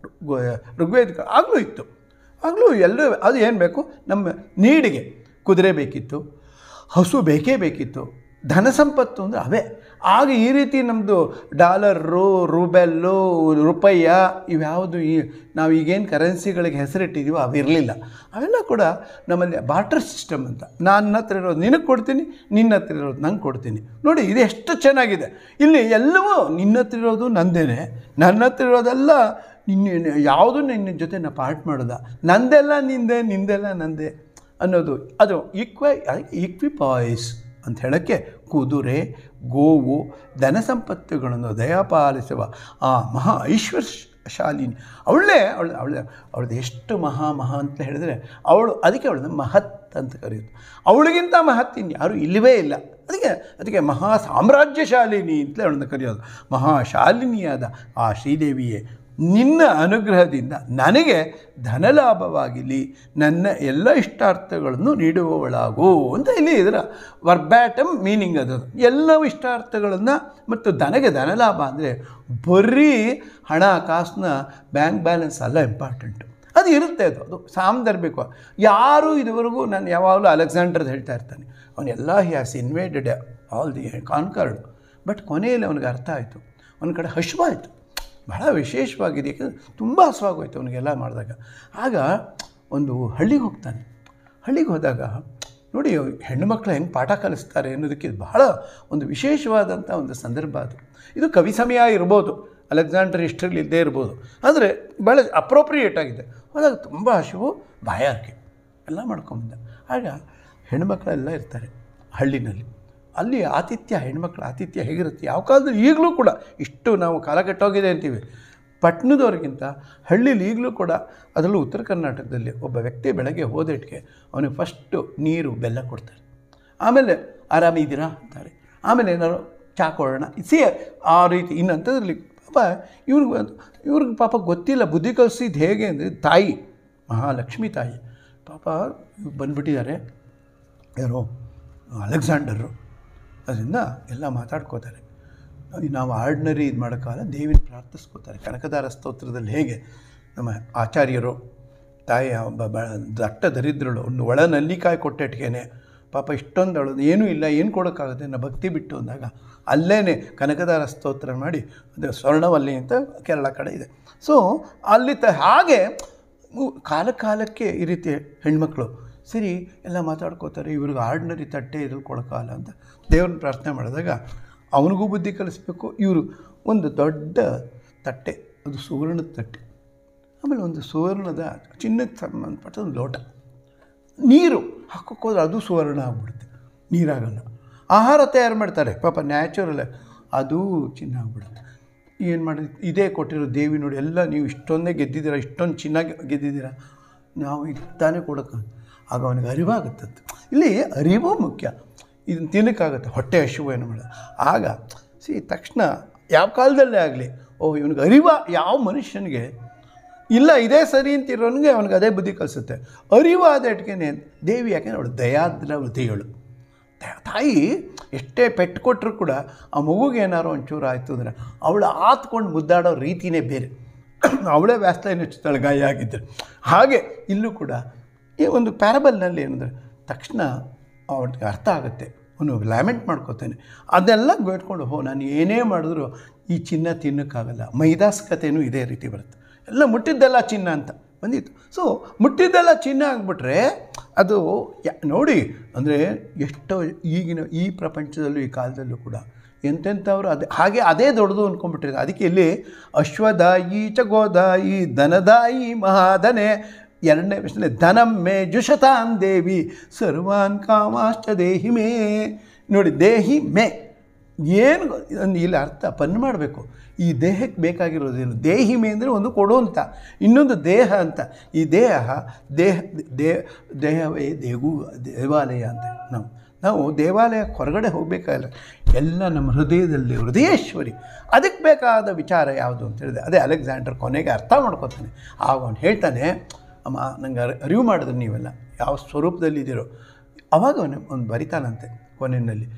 ಋಗ್ವೇದ ಕಾಲ ಆಗಲೂ ಇತ್ತು. ಆಗಲೂ ಎಲ್ಲರೂ ಅದು ಏನು ಬೇಕು, ನಮ್ಮ ನೀಡಿಗೆ ಕುದುರೆ ಬೇಕಿತ್ತು, ಹಸು ಬೇಕೇ ಬೇಕಿತ್ತು, ಧನ ಸಂಪತ್ತು ಅಂದರೆ ಅವೇ. ಆಗ ಈ ರೀತಿ ನಮ್ಮದು ಡಾಲರು, ರೂಬೆಲ್ಲು, ರೂಪಾಯ ಇವ್ಯಾವುದು ಈ ನಾವು ಈಗೇನು ಕರೆನ್ಸಿಗಳಿಗೆ ಹೆಸರಿಟ್ಟಿದ್ದೀವೋ ಅವಿರಲಿಲ್ಲ. ಅವೆಲ್ಲ ಕೂಡ ನಮ್ಮಲ್ಲಿ ಬಾರ್ಟರ್ ಸಿಸ್ಟಮ್ ಅಂತ. ನನ್ನ ಹತ್ರ ಇರೋದು ನಿನಗೆ ಕೊಡ್ತೀನಿ, ನಿನ್ನ ಹತ್ರ ಇರೋದು ನಂಗೆ ಕೊಡ್ತೀನಿ. ನೋಡಿ ಇದು ಎಷ್ಟು ಚೆನ್ನಾಗಿದೆ. ಇಲ್ಲಿ ಎಲ್ಲವೂ ನಿನ್ನ ಹತ್ರ ಇರೋದು ನಂದೇನೆ, ನನ್ನ ಹತ್ರ ಇರೋದೆಲ್ಲ ನಿನ್ನ ಯಾವುದು ನಿನ್ನ ಜೊತೆ ನಾ ಪಾರ್ಟ್ ಮಾಡೋದ, ನಂದೆಲ್ಲ ನಿಂದೆ, ನಿಂದೆಲ್ಲ ನಂದೆ ಅನ್ನೋದು ಅದು ಈಕ್ವ ಈಕ್ವಿಪಾಯ್ಸ್ ಅಂತ ಹೇಳೋಕ್ಕೆ ಕುದುರೆ, ಗೋವು, ಧನ ಸಂಪತ್ತುಗಳನ್ನು ದಯಪಾಲಿಸುವ ಆ ಮಹಾ ಐಶ್ವರ್ಯಶಾಲಿನಿ ಅವಳೇ. ಅವಳು ಅವಳ ಅವಳದು ಎಷ್ಟು ಮಹಾ ಮಹಾ ಅಂತ ಹೇಳಿದ್ರೆ ಅವಳು ಅದಕ್ಕೆ ಅವಳನ್ನ ಮಹತ್ ಅಂತ ಕರೆಯೋದು. ಅವಳಿಗಿಂತ ಮಹತ್ ಇನ್ಯಾರು ಇಲ್ಲವೇ ಇಲ್ಲ. ಅದಕ್ಕೆ ಅದಕ್ಕೆ ಮಹಾ ಸಾಮ್ರಾಜ್ಯಶಾಲಿನಿ ಅಂತಲೇ ಅವಳನ್ನು ಕರೆಯೋದು. ಮಹಾಶಾಲಿನಿಯಾದ ಆ ಶ್ರೀದೇವಿಯೇ, ನಿನ್ನ ಅನುಗ್ರಹದಿಂದ ನನಗೆ ಧನಲಾಭವಾಗಿಲಿ, ನನ್ನ ಎಲ್ಲ ಇಷ್ಟಾರ್ಥಗಳನ್ನು ನೀಡುವವಳಾಗು ಅಂತ ಇಲ್ಲಿ ಇದರ ವರ್ಬ್ಯಾಟಮ್ ಮೀನಿಂಗ್ ಅದು. ಎಲ್ಲವೂ ಇಷ್ಟಾರ್ಥಗಳನ್ನು ಮತ್ತು ಧನಗೆ ಧನಲಾಭ ಅಂದರೆ ಬರೀ ಹಣ ಕಾಸನ್ನ ಬ್ಯಾಂಕ್ ಬ್ಯಾಲೆನ್ಸ್ ಅಲ್ಲ ಇಂಪಾರ್ಟೆಂಟು, ಅದು ಇರುತ್ತೆ. ಅದು ಅದು ಸಾಂದರ್ಭಿಕ. ಯಾರೂ ಇದುವರೆಗೂ ನಾನು ಯಾವಾಗಲೂ ಅಲೆಕ್ಸಾಂಡರ್ದು ಹೇಳ್ತಾ ಇರ್ತಾನೆ, ಅವನೆಲ್ಲ he has invaded all the conquered. But ಕೊನೆಯಲ್ಲಿ ಅವನಿಗೆ ಅರ್ಥ ಆಯಿತು, ಒಂದು ಕಡೆ ಹಶ್ವಾಯಿತು, ಬಹಳ ವಿಶೇಷವಾಗಿದೆ. ಯಾಕಂದರೆ ತುಂಬ ಹಸುವಾಗೋಯ್ತು ಅವನಿಗೆಲ್ಲ ಮಾಡಿದಾಗ. ಆಗ ಒಂದು ಹಳ್ಳಿಗೆ ಹೋಗ್ತಾನೆ. ಹಳ್ಳಿಗೆ ಹೋದಾಗ ನೋಡಿ ಹೆಣ್ಣು ಮಕ್ಕಳು ಹೆಂಗೆ ಪಾಠ ಕಲಿಸ್ತಾರೆ ಅನ್ನೋದಕ್ಕೆ ಬಹಳ ಒಂದು ವಿಶೇಷವಾದಂಥ ಒಂದು ಸಂದರ್ಭ ಅದು. ಇದು ಕವಿ ಸಮಯ ಇರ್ಬೋದು, ಅಲೆಕ್ಸಾಂಡರ್ ಹಿಸ್ಟ್ರಿಲಿ ಇದ್ದೇ ಇರ್ಬೋದು, ಆದರೆ ಭಾಳ ಅಪ್ರೋಪ್ರಿಯೇಟ್ ಆಗಿದೆ. ಹೋದಾಗ ತುಂಬ ಹಸಿವು, ಬಾಯಾರಿಕೆ ಎಲ್ಲ ಮಾಡ್ಕೊಂಬಂದ. ಆಗ ಹೆಣ್ಮಕ್ಳೆಲ್ಲ ಇರ್ತಾರೆ ಹಳ್ಳಿನಲ್ಲಿ. ಅಲ್ಲಿ ಆತಿಥ್ಯ, ಹೆಣ್ಮಕ್ಳ ಆತಿಥ್ಯ ಹೇಗಿರುತ್ತೆ ಯಾವ ಕಾಲದಲ್ಲಿ ಈಗಲೂ ಕೂಡ, ಇಷ್ಟು ನಾವು ಕಾಲ ಕೆಟ್ಟೋಗಿದೆ ಅಂತೀವಿ, ಪಟ್ಟಣದವ್ರಿಗಿಂತ ಹಳ್ಳಿಲಿ ಈಗಲೂ ಕೂಡ, ಅದರಲ್ಲೂ ಉತ್ತರ ಕರ್ನಾಟಕದಲ್ಲಿ ಒಬ್ಬ ವ್ಯಕ್ತಿ ಬೆಳಗ್ಗೆ ಹೋದಟ್ಟಿಗೆ ಅವನಿಗೆ ಫಸ್ಟು ನೀರು ಬೆಲ್ಲ ಕೊಡ್ತಾರೆ, ಆಮೇಲೆ ಆರಾಮಿದ್ದೀರಾ ಅಂತಾರೆ, ಆಮೇಲೆ ಏನಾದ್ರು ಚಾ ಕೊಡೋಣ ಸಿ ಆ ರೀತಿ. ಇನ್ನಂಥದ್ರಲ್ಲಿ ಪಾಪ ಇವ್ರಿಗೆ ಇವ್ರಿಗೆ ಪಾಪ ಗೊತ್ತಿಲ್ಲ ಬುದ್ಧಿ ಕಲಿಸಿದ್ದು ಹೇಗೆ ಅಂದರೆ, ತಾಯಿ ಮಹಾಲಕ್ಷ್ಮಿ ತಾಯಿ ಪಾಪ ಬಂದುಬಿಟ್ಟಿದ್ದಾರೆ ಯಾರೋ ಅಲೆಕ್ಸಾಂಡರು. ಅದರಿಂದ ಎಲ್ಲ ಮಾತಾಡ್ಕೋತಾರೆ. ನಾವು ಆರ್ಡಿನರಿ ಇದು ಮಾಡೋಕ್ಕಾಗಲ್ಲ, ದೇವಿನ ಪ್ರಾರ್ಥಿಸ್ಕೋತಾರೆ. ಕನಕದಾರ ಸ್ತೋತ್ರದಲ್ಲಿ ಹೇಗೆ ನಮ್ಮ ಆಚಾರ್ಯರು ತಾಯಿ ಬ ದಟ್ಟ ದರಿದ್ರಳು ಒಂದು ಒಳ ನಲ್ಲಿಕಾಯಿ ಕೊಟ್ಟೆಟ್ಗೇನೆ ಪಾಪ ಇಷ್ಟೊಂದು ಅವಳು ಏನೂ ಇಲ್ಲ, ಏನು ಕೊಡೋಕ್ಕಾಗುತ್ತೆ ನಾ ಭಕ್ತಿ ಬಿಟ್ಟು ಅಂದಾಗ ಅಲ್ಲೇ ಕನಕದಾರ ಸ್ತೋತ್ರ ಮಾಡಿ, ಅದು ಸ್ವರ್ಣವಲ್ಲಿ ಅಂತ ಕೇರಳ ಕಡೆ ಇದೆ. ಸೊ ಅಲ್ಲಿ ತ ಹಾಗೆ ಕಾಲ ಕಾಲಕ್ಕೆ ಈ ರೀತಿ ಹೆಣ್ಮಕ್ಳು ಸರಿ ಎಲ್ಲ ಮಾತಾಡ್ಕೋತಾರೆ. ಇವ್ರಿಗೆ ಆರ್ಡಿನರಿ ತಟ್ಟೆ ಇದ್ರಲ್ಲಿ ಕೊಡೋಕ್ಕಾಗಲ್ಲ ಅಂತ ದೇವ್ರನ್ನ ಪ್ರಾರ್ಥನೆ ಮಾಡಿದಾಗ ಅವನಿಗೂ ಬುದ್ಧಿ ಕಲಿಸ್ಬೇಕು. ಇವರು ಒಂದು ದೊಡ್ಡ ತಟ್ಟೆ, ಅದು ಸುವರ್ಣದ ತಟ್ಟೆ, ಆಮೇಲೆ ಒಂದು ಸುವರ್ಣದ ಚಿನ್ನಕ್ಕೆ ಸಂಬಂಧಪಟ್ಟ ಒಂದು ಲೋಟ, ನೀರು ಹಾಕೋಕ್ಕೋದ್ರೆ ಅದು ಸುವರ್ಣ ಆಗ್ಬಿಡುತ್ತೆ, ನೀರಾಗಲ್ಲ. ಆಹಾರ ತಯಾರು ಮಾಡ್ತಾರೆ ಪಾಪ ನ್ಯಾಚುರಲ್, ಅದು ಚಿನ್ನ ಆಗ್ಬಿಡುತ್ತೆ. ಏನು ಮಾಡಿದ್ ಇದೇ ಕೊಟ್ಟಿರೋ ದೇವಿ ನೋಡಿ, ಎಲ್ಲ ನೀವು ಇಷ್ಟೊಂದೇ ಗೆದ್ದಿದ್ದೀರಾ, ಇಷ್ಟೊಂದು ಚಿನ್ನ ಗೆದ್ದಿದ್ದೀರಾ, ನಾವು ಇದ್ದಾನೆ ಕೊಡೋಕ್ಕೆ. ಆಗ ಅವನಿಗೆ ಅರಿವಾಗುತ್ತಂತೆ. ಇಲ್ಲಿ ಅರಿವು ಮುಖ್ಯ. ಇದನ್ನು ತಿನ್ನೋಕ್ಕಾಗುತ್ತೆ, ಹೊಟ್ಟೆ ಹಸಿವು ಏನು ಮಾಡೋದು. ಆಗ ಸಿ ತಕ್ಷಣ ಯಾವ ಕಾಲದಲ್ಲೇ ಆಗಲಿ, ಓ ಇವನಿಗೆ ಅರಿವ ಯಾವ ಮನುಷ್ಯನಿಗೆ ಇಲ್ಲ ಇದೇ ಸರಿ ಅಂತಿರೋನಿಗೆ ಅವನಿಗೆ ಅದೇ ಬುದ್ಧಿ ಕಲಿಸುತ್ತೆ. ಅರಿವಾದ ಇಟ್ಕೇನೆ ದೇವಿ, ಯಾಕೆಂದರೆ ಅವಳು ದಯಾದ್ರವತಿಯಳು. ತಾಯಿ ಎಷ್ಟೇ ಪೆಟ್ಟು ಕೊಟ್ಟರು ಕೂಡ ಆ ಮಗುಗೆ ಏನಾರು ಒಂಚೂರು ಆಯಿತು ಅಂದರೆ ಅವಳು ಆತ್ಕೊಂಡು ಮುದ್ದಾಡೋ ರೀತಿಯೇ ಬೇರೆ. ಅವಳೇ ವ್ಯಾಸ್ಲೈನ್ ಹಚ್ಚುತ್ತಾಳೆ ಗಾಯ ಆಗಿದ್ದರೆ. ಹಾಗೆ ಇಲ್ಲೂ ಕೂಡ ಈ ಒಂದು ಪ್ಯಾರಬಲ್ನಲ್ಲಿ ಏನಂದರೆ ತಕ್ಷಣ ಅವನಿಗೆ ಅರ್ಥ ಆಗುತ್ತೆ, ಅವನು ಲ್ಯಾಮೆಂಟ್ ಮಾಡ್ಕೋತಾನೆ. ಅದೆಲ್ಲ ಬೇಡ್ಕೊಂಡು ಹೋ ನಾನು ಏನೇ ಮಾಡಿದ್ರು ಈ ಚಿನ್ನ ತಿನ್ನೋಕ್ಕಾಗಲ್ಲ. ಮೈದಾಸ್ ಕಥೆಯೂ ಇದೇ ರೀತಿ ಬರುತ್ತೆ. ಎಲ್ಲ ಮುಟ್ಟಿದ್ದೆಲ್ಲ ಚಿನ್ನ ಅಂತ ಬಂದಿತ್ತು. ಸೊ ಮುಟ್ಟಿದ್ದೆಲ್ಲ ಚಿನ್ನ ಆಗಿಬಿಟ್ರೆ ಅದು ನೋಡಿ ಅಂದರೆ ಎಷ್ಟೋ ಈಗಿನ ಈ ಪ್ರಪಂಚದಲ್ಲೂ ಈ ಕಾಲದಲ್ಲೂ ಕೂಡ ಎಂತೆಂಥವ್ರು ಅದೇ ಹಾಗೆ ಅದೇ ದೊಡ್ಡದು ಅಂದ್ಕೊಂಡ್ಬಿಟ್ಟಿದ್ದಾರೆ. ಅದಕ್ಕೆ ಇಲ್ಲಿ ಅಶ್ವದಾಯಿ ಚ ಗೋದಾಯಿ ಧನದಾಯಿ ಮಹಾಧನೆ ಎರಡನೇ ಪ್ರಶ್ನೆ ಧನಮ್ಮೆ ಜುಷತಾನ್ ದೇವಿ ಸರ್ವಾನ್ ಕಾಮಾಶ್ಚ ದೇಹಿ ಮೇ. ನೋಡಿ ದೇಹಿ ಮೇ ಏನು ಇಲ್ಲಿ ಅರ್ಥ ಪನ್ ಮಾಡಬೇಕು. ಈ ದೇಹಕ್ಕೆ ಬೇಕಾಗಿರೋದೇನು? ದೇಹಿ ಮೇ ಅಂದರೆ ಒಂದು ಕೊಡು ಅಂತ, ಇನ್ನೊಂದು ದೇಹ ಅಂತ. ಈ ದೇಹ ದೇಹ ದೇ ದೇಹವೇ ದೇಗು ದೇವಾಲಯ ಅಂತ. ನಾವು ನಾವು ದೇವಾಲಯಕ್ಕೆ ಹೊರಗಡೆ ಹೋಗಬೇಕಾಗಿಲ್ಲ, ಎಲ್ಲ ನಮ್ಮ ಹೃದಯದಲ್ಲಿ ಹೃದಯೇಶ್ವರಿ. ಅದಕ್ಕೆ ಬೇಕಾದ ವಿಚಾರ ಯಾವುದು ಅಂತ ಹೇಳಿದೆ ಅದೇ ಅಲೆಕ್ಸಾಂಡರ್ ಕೊನೆಗೆ ಅರ್ಥ ಮಾಡ್ಕೊತಾನೆ. ಆಗ ಅವನು ಹೇಳ್ತಾನೆ, ಅಮ್ಮ ನಂಗೆ ಅರಿವು ಮಾಡಿದ್ರು ನೀವೆಲ್ಲ ಯಾವ ಸ್ವರೂಪದಲ್ಲಿದ್ದೀರೋ. ಆವಾಗ ಅವನು ಒಂದು ಬರಿತಾನಂತೆ ಕೊನೆಯಲ್ಲಿ,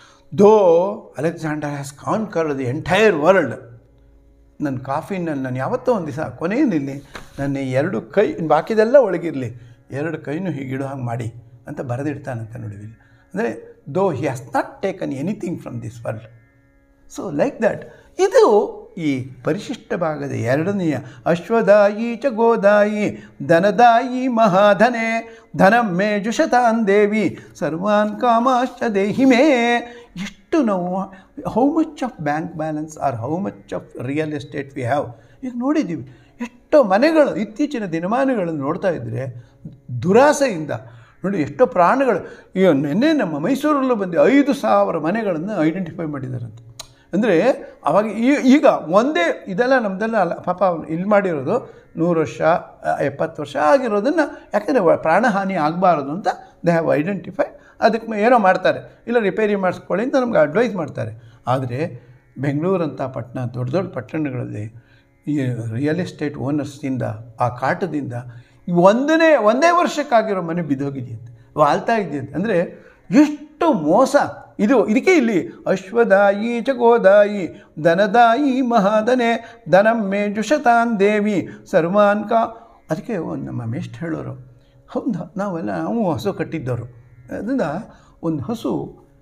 though Alexander has conquered the entire world. ನನ್ನ ಕಾಫಿನಲ್ಲಿ ನಾನು ಯಾವತ್ತೋ ಒಂದು ದಿವಸ ಕೊನೆಯಲ್ಲಿ ನನ್ನ ಎರಡು ಕೈ ಬಾಕಿದೆಲ್ಲ ಒಳಗಿರಲಿ, ಎರಡು ಕೈನೂ ಹೀಗಿಡೋ ಹಾಗೆ ಮಾಡಿ ಅಂತ ಬರೆದಿಡ್ತಾನಂತ ನೋಡಿವಿ. ಅಂದರೆ though he has not taken anything from this world. So like that ಇದು ಈ ಪರಿಶಿಷ್ಟ ಭಾಗದ ಎರಡನೆಯ ಅಶ್ವದಾಯಿ ಚ ಗೋದಾಯಿ ಧನದಾಯಿ ಮಹಾಧನೆ ಧನಮ್ಮೆ ಜುಷತಾನ್ ದೇವಿ ಸರ್ವಾನ್ ಕಾಮಾಶ್ಚ ದೇಹಿ ಮೇ. ಎಷ್ಟು ನಾವು how much of bank balance or how much of real estate we have. ಈಗ ನೋಡಿದ್ದೀವಿ ಎಷ್ಟೋ ಮನೆಗಳು ಇತ್ತೀಚಿನ ದಿನಮಾನಗಳನ್ನು ನೋಡ್ತಾ ಇದ್ದರೆ ದುರಾಸೆಯಿಂದ ನೋಡಿ ಎಷ್ಟೋ ಪ್ರಾಣಗಳು. ಈಗ ನಿನ್ನೆ ನಮ್ಮ ಮೈಸೂರಲ್ಲೂ ಬಂದು ಐದು ಸಾವಿರ ಮನೆಗಳನ್ನು ಐಡೆಂಟಿಫೈ ಮಾಡಿದ್ದಾರಂತೆ. ಅಂದರೆ ಅವಾಗ ಈ ಈಗ ಒಂದೇ ಇದೆಲ್ಲ ನಮ್ಮದೆಲ್ಲ ಅಲ್ಲ ಪಾಪ ಇಲ್ಲಿ ಮಾಡಿರೋದು ನೂರು ವರ್ಷ ಎಪ್ಪತ್ತು ವರ್ಷ ಆಗಿರೋದನ್ನು ಯಾಕೆಂದರೆ ಪ್ರಾಣಹಾನಿ ಆಗಬಾರ್ದು ಅಂತ ದೇ ಹ್ಯಾವ್ ಐಡೆಂಟಿಫೈ. ಅದಕ್ಕೆ ಏನೋ ಮಾಡ್ತಾರೆ, ಇಲ್ಲ ರಿಪೇರಿ ಮಾಡಿಸ್ಕೊಳ್ಳಿ ಅಂತ ನಮ್ಗೆ ಅಡ್ವೈಸ್ ಮಾಡ್ತಾರೆ. ಆದರೆ ಬೆಂಗಳೂರಂಥ ಪಟ್ಟಣ ದೊಡ್ಡ ದೊಡ್ಡ ಪಟ್ಟಣಗಳಲ್ಲಿ ಈ ರಿಯಲ್ ಎಸ್ಟೇಟ್ ಓನರ್ಸಿಂದ ಆ ಕಾಟದಿಂದ ಒಂದನೇ ಒಂದೇ ವರ್ಷಕ್ಕಾಗಿರೋ ಮನೆ ಬಿದ್ದೋಗಿದೆಯಂತೆ, ವಾಲ್ತಾ ಇದೆಯಂತೆ. ಅಂದರೆ ಎಷ್ಟು ಮೋಸ ಇದು. ಇದಕ್ಕೆ ಇಲ್ಲಿ ಅಶ್ವದಾಯಿ ಚ ಗೋದಾಯಿ ಧನದಾಯಿ ಮಹಾಧನೆ ಧನಮ್ಮೆ ಜುಷತಾನ್ ದೇವಿ ಸರ್ವಾನ್ ಕಾ. ಅದಕ್ಕೆ ಒಂದು ನಮ್ಮ ಮೇಷ್ಟ್ ಹೇಳೋರು, ಹೌದು ನಾವೆಲ್ಲ ನಾವು ಹಸು ಕಟ್ಟಿದ್ದವರು. ಅದರಿಂದ ಒಂದು ಹಸು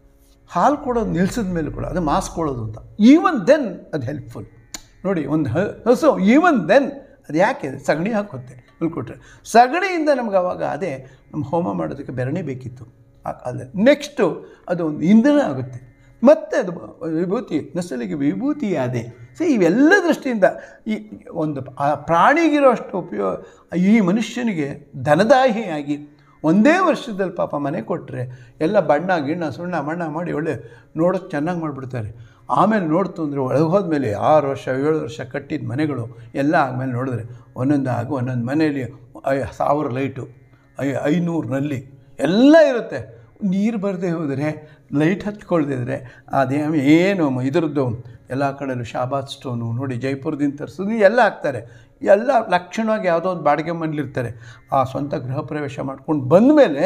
ಹಾಲು ಕೊಡೋದು ನಿಲ್ಸಿದ ಮೇಲೆ ಕೂಡ ಅದು ಮಾಸ್ ಕೊಡೋದು ಅಂತ. ಈವನ್ ದೆನ್ ಅದು ಹೆಲ್ಪ್ಫುಲ್. ನೋಡಿ ಒಂದು ಹಸು ಈವನ್ ದೆನ್ ಅದು ಯಾಕೆ ಸಗಣಿ ಹಾಕುತ್ತೆ ಕೊಟ್ಟರೆ ಸಗಣಿಯಿಂದ ನಮ್ಗೆ ಅವಾಗ ಅದೇ ನಮ್ಮ ಹೋಮ ಮಾಡೋದಕ್ಕೆ ಬೆರಣಿ ಬೇಕಿತ್ತು ಆ ಕಾಲದಲ್ಲಿ. ನೆಕ್ಸ್ಟು ಅದು ಒಂದು ಇಂಧನ ಆಗುತ್ತೆ, ಮತ್ತು ಅದು ವಿಭೂತಿ ನಸಲಿಗೆ ವಿಭೂತಿ ಅದೇ. ಸೊ ಇವೆಲ್ಲ ದೃಷ್ಟಿಯಿಂದ ಈ ಒಂದು ಆ ಪ್ರಾಣಿಗಿರೋ ಅಷ್ಟು ಉಪಯೋಗ ಈ ಮನುಷ್ಯನಿಗೆ ಧನದಾಹಿಯಾಗಿ ಒಂದೇ ವರ್ಷದಲ್ಲಿ ಪಾಪ ಮನೆ ಕೊಟ್ಟರೆ ಎಲ್ಲ ಬಣ್ಣ ಗಿಣ್ಣ ಸುಣ್ಣ ಮಣ್ಣ ಮಾಡಿ ಒಳ್ಳೆ ನೋಡೋಕ್ಕೆ ಚೆನ್ನಾಗಿ ಮಾಡಿಬಿಡ್ತಾರೆ. ಆಮೇಲೆ ನೋಡ್ತು ಅಂದರೆ ಒಳಗೆ ಹೋದ್ಮೇಲೆ ಆರು ವರ್ಷ ಏಳು ವರ್ಷ ಕಟ್ಟಿದ ಮನೆಗಳು ಎಲ್ಲ ಆದಮೇಲೆ ನೋಡಿದ್ರೆ ಒಂದೊಂದು ಆಗಿ ಒಂದೊಂದು ಮನೆಯಲ್ಲಿ ಐ ಸಾವಿರ ಲೈಟು ಐ ಐನೂರು ನಲ್ಲಿ ಎಲ್ಲ ಇರುತ್ತೆ. ನೀರು ಬರದೆ ಹೋದರೆ ಲೈಟ್ ಹಚ್ಕೊಳ್ದಿದ್ರೆ ಅದೇ ಏನು ಇದರದ್ದು ಎಲ್ಲ ಕಡೆಯಲ್ಲೂ ಶಾಬಾದ್ ಸ್ಟೋನು ನೋಡಿ ಜೈಪುರದಿಂದ ತರಿಸೋದು ಎಲ್ಲ ಹಾಕ್ತಾರೆ. ಎಲ್ಲ ಲಕ್ಷಣವಾಗಿ ಯಾವುದೋ ಒಂದು ಬಾಡಿಗೆ ಮನೇಲಿರ್ತಾರೆ. ಆ ಸ್ವಂತ ಗೃಹ ಪ್ರವೇಶ ಮಾಡ್ಕೊಂಡು ಬಂದ ಮೇಲೆ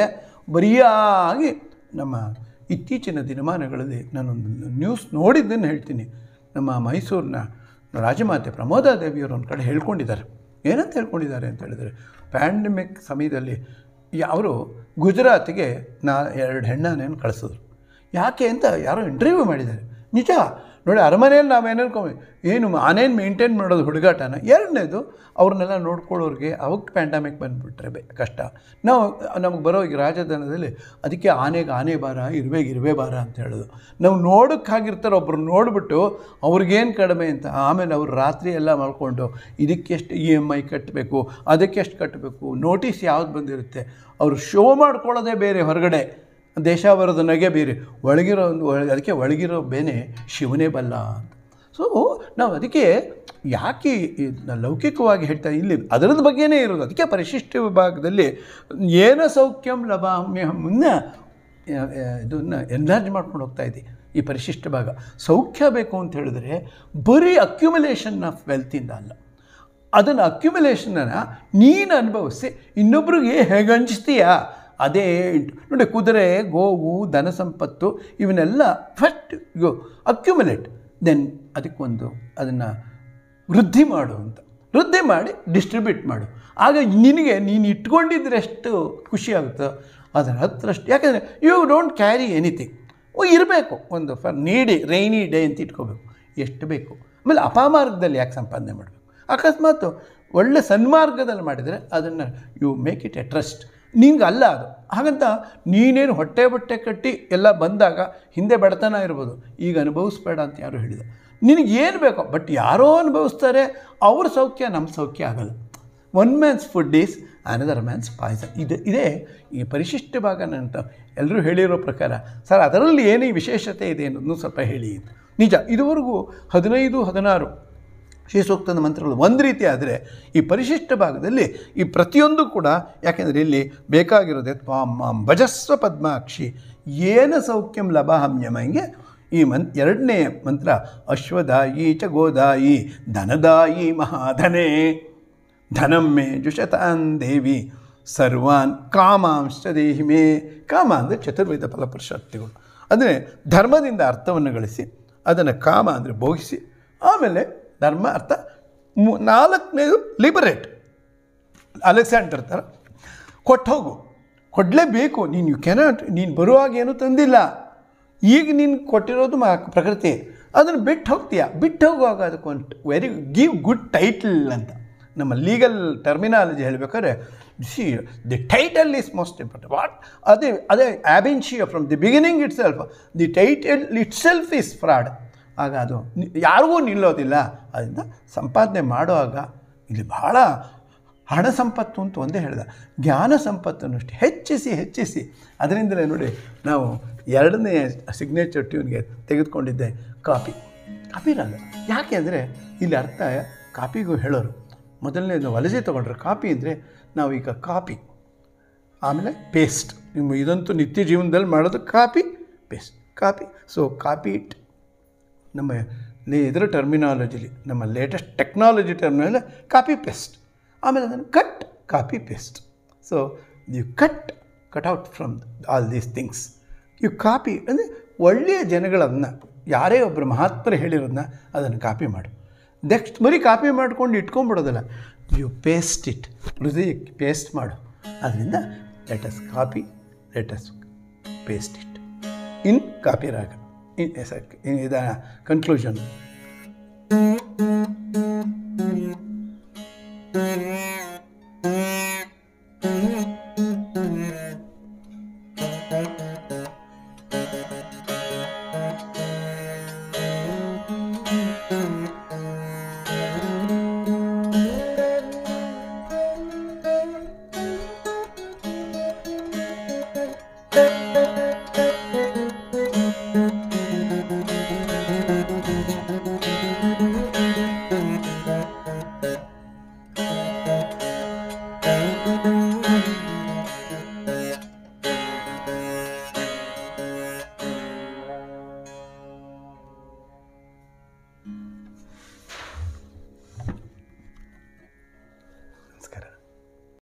ಬರಿಯಾಗಿ ನಮ್ಮ ಇತ್ತೀಚಿನ ದಿನಮಾನಗಳಲ್ಲಿ ನಾನೊಂದು ನ್ಯೂಸ್ ನೋಡಿದ್ದನ್ನು ಹೇಳ್ತೀನಿ. ನಮ್ಮ ಮೈಸೂರಿನ ರಾಜಮಾತೆ ಪ್ರಮೋದಾದೇವಿಯವರು ಒಂದು ಕಡೆ ಹೇಳ್ಕೊಂಡಿದ್ದಾರೆ. ಏನಂತ ಹೇಳ್ಕೊಂಡಿದ್ದಾರೆ ಅಂತ ಹೇಳಿದರೆ, ಪ್ಯಾಂಡಮಿಕ್ ಸಮಯದಲ್ಲಿ ಅವರು ಗುಜರಾತಿಗೆ ನಾ ಎರಡು ಹೆಣ್ಣಾನೇನು ಕಳಿಸಿದ್ರು. ಯಾಕೆ ಅಂತ ಯಾರೋ ಇಂಟರ್ವ್ಯೂ ಮಾಡಿದ್ದಾರೆ. ನಿಜ ನೋಡಿ, ಅರಮನೆಯಲ್ಲಿ ನಾವೇನೇನ್ಕೊಂಬ ಏನು ಆನೇನು ಮೇಂಟೈನ್ ಮಾಡೋದು ಹುಡುಗಾಟನ. ಎರಡನೇದು ಅವ್ರನ್ನೆಲ್ಲ ನೋಡ್ಕೊಳ್ಳೋರಿಗೆ ಅವಾಗ ಪ್ಯಾಂಡಮಿಕ್ ಬಂದುಬಿಟ್ರೆ ಬೇ ಕಷ್ಟ. ನಾವು ನಮಗೆ ಬರೋ ಈಗ ರಾಜಧಾನದಲ್ಲಿ ಅದಕ್ಕೆ ಆನೆಗೆ ಆನೆ ಬಾರ ಇರುವೆಗೆ ಇರುವೆ ಬಾರ ಅಂತ ಹೇಳೋದು. ನಾವು ನೋಡೋಕ್ಕಾಗಿರ್ತಾರೆ ಒಬ್ಬರು ನೋಡಿಬಿಟ್ಟು ಅವ್ರಿಗೇನು ಕಡಿಮೆ ಅಂತ ಆಮೇಲೆ ಅವ್ರು ರಾತ್ರಿ ಎಲ್ಲ ಮಾಡ್ಕೊಂಡು ಇದಕ್ಕೆಷ್ಟು ಇ ಎಮ್ ಐ ಕಟ್ಟಬೇಕು, ಅದಕ್ಕೆಷ್ಟು ಕಟ್ಟಬೇಕು, ನೋಟಿಸ್ ಯಾವ್ದು ಬಂದಿರುತ್ತೆ, ಅವರು ಶೋ ಮಾಡ್ಕೊಳ್ಳೋದೇ ಬೇರೆ ಹೊರಗಡೆ, ದೇಶಾವರದ ನಗೆ ಬೇರೆ, ಒಳಗಿರೋ ಒಂದು ಅದಕ್ಕೆ ಒಳಗಿರೋ ಬೇನೆ ಶಿವನೇ ಬಲ್ಲ ಅಂತ. ಸೊ ನಾವು ಅದಕ್ಕೆ ಯಾಕೆ ಲೌಕಿಕವಾಗಿ ಹೇಳ್ತಾ ಇಲ್ಲಿ ಅದರದ್ದು ಬಗ್ಗೆನೇ ಇರೋದು. ಅದಕ್ಕೆ ಪರಿಶಿಷ್ಟ ವಿಭಾಗದಲ್ಲಿ ಏನ ಸೌಖ್ಯಂ ಲಭಾಮ್ಯ ಮುನ್ನ ಇದನ್ನು ಎನ್ಲಾರ್ಜ್ ಮಾಡ್ಕೊಂಡು ಹೋಗ್ತಾ ಇದೆ. ಈ ಪರಿಶಿಷ್ಟ ಭಾಗ ಸೌಖ್ಯ ಬೇಕು ಅಂತ ಹೇಳಿದ್ರೆ ಬರೀ ಅಕ್ಯುಮುಲೇಷನ್ ಆಫ್ ವೆಲ್ತಿಂದ ಅಲ್ಲ, ಅದನ್ನು ಅಕ್ಯುಮುಲೇಷನನ್ನು ನೀನು ಅನುಭವಿಸಿ ಇನ್ನೊಬ್ರಿಗೆ ಹೇಗೆ ಹಂಚ್ತೀಯಾ ಅದೇ ನೋಡಿ. ಕುದುರೆ, ಗೋವು, ಧನ ಸಂಪತ್ತು ಇವನ್ನೆಲ್ಲ ಫಸ್ಟ್ ಯು ಅಕ್ಯುಮುಲೇಟ್, ದೆನ್ ಅದಕ್ಕೊಂದು ಅದನ್ನು ವೃದ್ಧಿ ಮಾಡು ಅಂತ. ವೃದ್ಧಿ ಮಾಡಿ ಡಿಸ್ಟ್ರಿಬ್ಯೂಟ್ ಮಾಡು. ಆಗ ನಿನಗೆ ನೀನು ಇಟ್ಕೊಂಡಿದ್ರೆ ಎಷ್ಟು ಖುಷಿ ಆಗುತ್ತೋ ಅದರ ಹತ್ತರಷ್ಟು. ಯಾಕೆಂದರೆ ಯು ಡೋಂಟ್ ಕ್ಯಾರಿ ಎನಿಥಿಂಗ್. ಇರಬೇಕು ಒಂದು ಫಾರ್ ನೀಡಿ ರೈನಿ ಡೇ ಅಂತ ಇಟ್ಕೋಬೇಕು, ಎಷ್ಟು ಬೇಕು. ಆಮೇಲೆ ಅಪಮಾರ್ಗದಲ್ಲಿ ಯಾಕೆ ಸಂಪಾದನೆ ಮಾಡಬೇಕು? ಅಕಸ್ಮಾತ್ ಒಳ್ಳೆ ಸನ್ಮಾರ್ಗದಲ್ಲಿ ಮಾಡಿದರೆ ಅದನ್ನು you make it a trust. ನಿಂಗೆ ಅಲ್ಲ ಅದು. ಹಾಗಂತ ನೀನೇನು ಹೊಟ್ಟೆ ಬಟ್ಟೆ ಕಟ್ಟಿ ಎಲ್ಲ ಬಂದಾಗ ಹಿಂದೆ ಬಡತನ ಇರ್ಬೋದು, ಈಗ ಅನುಭವಿಸ್ಬೇಡ ಅಂತ ಯಾರು ಹೇಳಿದ. ನಿನಗೇನು ಬೇಕೋ, ಬಟ್ ಯಾರೋ ಅನುಭವಿಸ್ತಾರೆ, ಅವ್ರ ಸೌಖ್ಯ ನಮ್ಮ ಸೌಖ್ಯ ಆಗಲ್ಲ. One man's food is another man's poison. ಇದು ಇದೇ ಈ ಪರಿಶಿಷ್ಟ ಭಾಗ ಅಂತ ಎಲ್ಲರೂ ಹೇಳಿರೋ ಪ್ರಕಾರ. ಸರ್ ಅದರಲ್ಲಿ ಏನು ವಿಶೇಷತೆ ಇದೆ ಅನ್ನೋದನ್ನು ಸ್ವಲ್ಪ ಹೇಳಿ. ನಿಜ, ಇದುವರೆಗೂ ಹದಿನೈದು ಹದಿನಾರು ಶ್ರೀ ಸೂಕ್ತದ ಮಂತ್ರಗಳು ಒಂದು ರೀತಿ ಆದರೆ, ಈ ಪರಿಶಿಷ್ಟ ಭಾಗದಲ್ಲಿ ಈ ಪ್ರತಿಯೊಂದು ಕೂಡ, ಯಾಕೆಂದರೆ ಇಲ್ಲಿ ಬೇಕಾಗಿರೋದೆ ತ್ವಾಂ ಭಜಸ್ವ ಪದ್ಮಾಕ್ಷಿ ಏನ ಸೌಖ್ಯಂ ಲಭಾಹಮ್ಯಮ. ಹಿಂಗೆ ಈ ಮನ್ ಎರಡನೇ ಮಂತ್ರ ಅಶ್ವದಾಯಿ ಚ ಗೋದಾಯಿ ಧನದಾಯಿ ಮಹಾಧನೆ ಧನಮ್ಮೆ ಜುಷತಾನ್ ದೇವಿ ಸರ್ವಾನ್ ಕಾಮಾಂಶ ದೇಹಿ ಮೇ. ಕಾಮ ಅಂದರೆ ಚತುರ್ವೇದ ಫಲಪುರುಷಾರ್ಥಿಗಳು. ಅಂದರೆ ಧರ್ಮದಿಂದ ಅರ್ಥವನ್ನು ಗಳಿಸಿ ಅದನ್ನು ಕಾಮ ಅಂದರೆ ಭೋಗಿಸಿ, ಆಮೇಲೆ ಧರ್ಮ ಅರ್ಥ ಮೂ ನಾಲ್ಕನೇದು ಲಿಬರೇಟ್. ಅಲೆಕ್ಸಾಂಡರ್ ಥರ ಕೊಟ್ಟು ಹೋಗು, ಕೊಡಲೇಬೇಕು ನೀನು. ಯು ಕೆನಾಟ್, ನೀನು ಬರುವಾಗ ಏನೂ ತಂದಿಲ್ಲ, ಈಗ ನೀನು ಕೊಟ್ಟಿರೋದು ಮಾ ಪ್ರಕೃತಿ, ಅದನ್ನು ಬಿಟ್ಟು ಹೋಗ್ತೀಯ. ಬಿಟ್ಟು ಹೋಗುವಾಗ ಅದಕ್ಕೊಂದು ವೆರಿ ಗಿವ್ ಗುಡ್ ಟೈಟಲ್ ಅಂತ ನಮ್ಮ ಲೀಗಲ್ ಟರ್ಮಿನಾಲಜಿ ಹೇಳಬೇಕಾದ್ರೆ, see the title is most important. What ಅದೇ ಅದೇ ಆಬಿನ್ಶಿಯೋ from the beginning itself, the title itself is fraud. ಆಗ ಅದು ಯಾರಿಗೂ ನಿಲ್ಲೋದಿಲ್ಲ. ಅದರಿಂದ ಸಂಪಾದನೆ ಮಾಡುವಾಗ ಇಲ್ಲಿ ಬಹಳ ಹಣ ಸಂಪತ್ತು ಅಂತ ಒಂದೇ ಹೇಳಿದ, ಜ್ಞಾನ ಸಂಪತ್ತನ್ನು ಅಷ್ಟೇ ಹೆಚ್ಚಿಸಿ ಹೆಚ್ಚಿಸಿ. ಅದರಿಂದಲೇ ನೋಡಿ ನಾವು ಎರಡನೇ ಸಿಗ್ನೇಚರ್ ಟ್ಯೂನ್ಗೆ ತೆಗೆದುಕೊಂಡಿದ್ದೆ ಕಾಪಿ. ಕಾಪಿ ರಾಗ ಯಾಕೆ ಅಂದರೆ ಇಲ್ಲಿ ಅರ್ಥ ಕಾಪಿಗೂ ಹೇಳೋರು. ಮೊದಲನೇದು ವಲಸೆ ತೊಗೊಂಡ್ರೆ ಕಾಪಿ ಅಂದರೆ ನಾವು ಈಗ ಕಾಪಿ, ಆಮೇಲೆ ಪೇಸ್ಟ್. ನಿಮ್ಮ ಇದಂತೂ ನಿತ್ಯ ಜೀವನದಲ್ಲಿ ಮಾಡೋದು copy paste. Copy so copy it ನಮ್ಮ ಇದರ ಟರ್ಮಿನಾಲಜಿಲಿ, ನಮ್ಮ latest technology terminology copy paste. ಆಮೇಲೆ ಅದನ್ನು cut copy paste. So you cut cut out from all these things. You copy ಅಂದರೆ ಒಳ್ಳೆಯ ಜನಗಳನ್ನು, ಯಾರೇ ಒಬ್ಬರು ಮಹಾತ್ಮರು ಹೇಳಿರೋದನ್ನ ಅದನ್ನು ಕಾಪಿ ಮಾಡು. ನೆಕ್ಸ್ಟ್ ಬರೀ ಕಾಪಿ ಮಾಡ್ಕೊಂಡು ಇಟ್ಕೊಂಡ್ಬಿಡೋದಲ್ಲ, ಯು ಪೇಸ್ಟ್ ಇಟ್, ಹೃದಯಕ್ಕೆ ಪೇಸ್ಟ್ ಮಾಡು. ಅದರಿಂದ let us copy, let us paste it in Kapi raga. In ಇದ ಕನ್ಕ್ಲೂಷನ್.